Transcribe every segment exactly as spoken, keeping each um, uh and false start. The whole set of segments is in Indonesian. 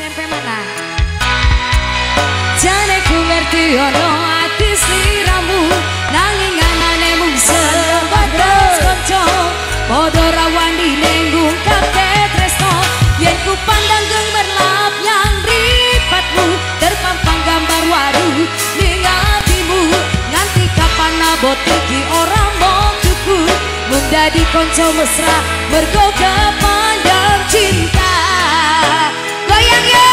S M P mana? Jane ku ngerti ono ati sliramu, nanging anane mung sebatas kanca. Padha rawani nenggung kabeh tresno, yen ku pandang gemerlap yang ripatmu, terpampang gambar waru ning atimu. Nganti kapan abot iki ora mau tuku, mung dadi kanca mesra mergo kepandang cinta. Goyang yo!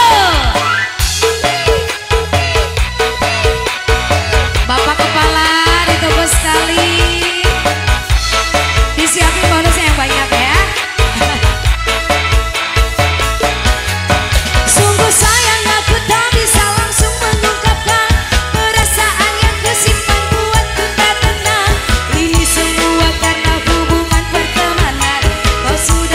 Bapak kepala ditunggu sekali, disiapin bonusnya yang banyak ya. Sungguh sayang aku tak bisa langsung mengungkapkan perasaan yang kesimpan buatku tak tenang. Ini semua karena hubungan pertemanan. Kau sudah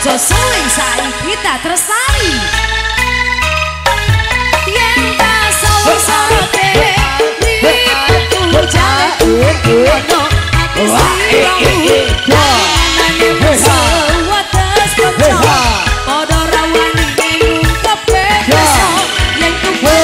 Ojo suwi saiki tak tresnani yen tak sawi-sawi ripetu jaleku ono ati siramu nangane musa wates kanca padha rawani ning kepeso yen kuwi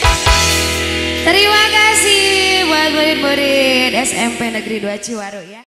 S M P Negeri dua Ciwaro ya.